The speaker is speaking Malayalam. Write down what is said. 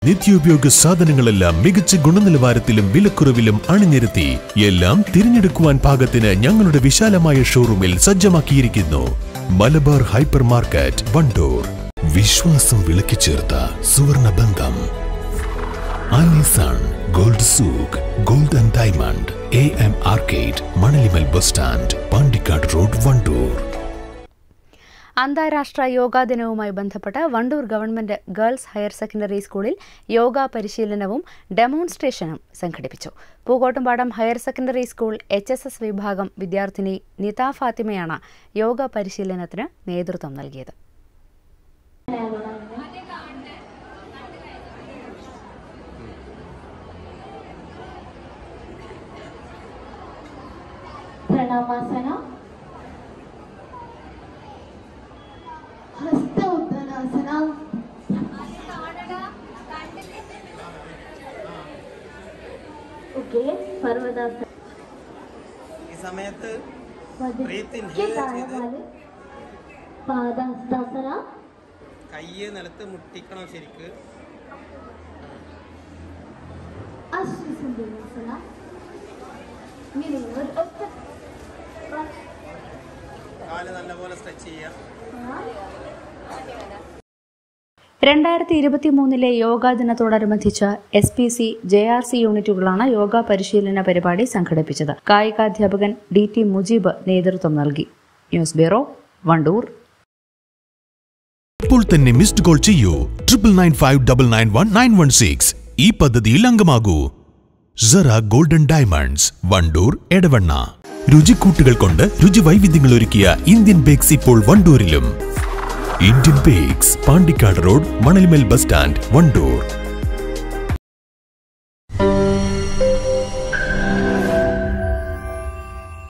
നിത്യോപയോഗ സാധനങ്ങളെല്ലാം മികച്ച ഗുണനിലവാരത്തിലും വിലക്കുറവിലും അണിനിരത്തി എല്ലാം തിരഞ്ഞെടുക്കുവാൻ പാകത്തിന് ഞങ്ങളുടെ വിശാലമായ ഷോറൂമിൽ സജ്ജമാക്കിയിരിക്കുന്നു. Malabar hypermarket, Wandoor. വിശ്വാസം വിളക്കി ചേർത്ത സുവർണ ബന്ധം. Gold souk, gold and diamond, AM arcade, Manalimal bus stand, Pandikkad road, Wandoor. അന്താരാഷ്ട്ര യോഗാ ദിനവുമായി ബന്ധപ്പെട്ട് Wandoor government girls higher secondary സ്കൂളിൽ യോഗാ പരിശീലനവും ഡെമോൺസ്ട്രേഷനും സംഘടിപ്പിച്ചു. Pookkottumpadam higher secondary school HSS വിഭാഗം വിദ്യാർത്ഥിനി നിത ഫാത്തിമയാണ് യോഗ പരിശീലനത്തിന് നേതൃത്വം നൽകിയത്. പ്രണാമാസന, ഹസ്ത ഉദ്ധാനാസന, ഓക്കേ, പർവ്വതാസന. ഈ സമയത്ത് പാദഹസ്താസന, കയ്യ് നിലത്ത് മുട്ടിക്കണം ശരിക്ക്. അശ്വസുന്ദരാസന, കാല് നല്ലപോലെ സ്ട്രെച്ച് ചെയ്യാം. 2023 യോഗാ ദിനത്തോടനുബന്ധിച്ച് SPC, JRC യൂണിറ്റുകളാണ് യോഗ പരിശീലന പരിപാടി സംഘടിപ്പിച്ചത്. കായികാധ്യാപകൻ DT മുജീബ് നേതൃത്വം നൽകി. News bureau, Wandoor. ഇപ്പോൾ തന്നെ മിസ്ഡ് കോൾ ചെയ്യൂ 9995991916. ഈ പദ്ധതിയിൽ അംഗമാകൂ. Zara golden diamonds, Wandoor, Edavanna. രുചിക്കൂട്ടുകൾ കൊണ്ട് രുചി വൈവിധ്യങ്ങൾ ഒരുക്കിയ ഇന്ത്യൻ ബേക്സ് ഇപ്പോൾ വണ്ടൂരിലും. Indian bakes, Pandikkad road, Manalimal bus stand, Wandoor.